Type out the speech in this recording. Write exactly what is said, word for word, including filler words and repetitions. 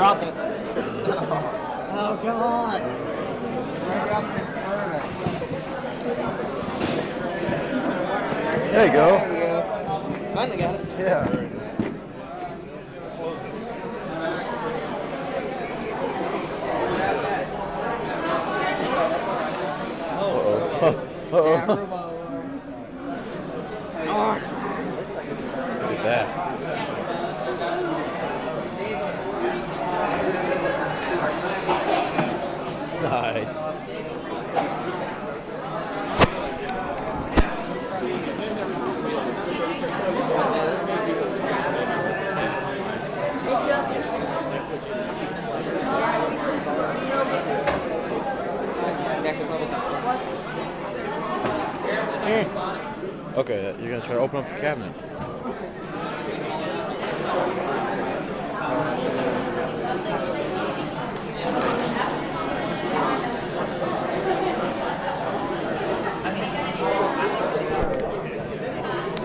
drop it. Oh, come on. There you go. There we go. Finally got it. Yeah. Uh-oh. Uh-oh. Look at that. Nice. Okay, you're gonna try to open up the cabinet.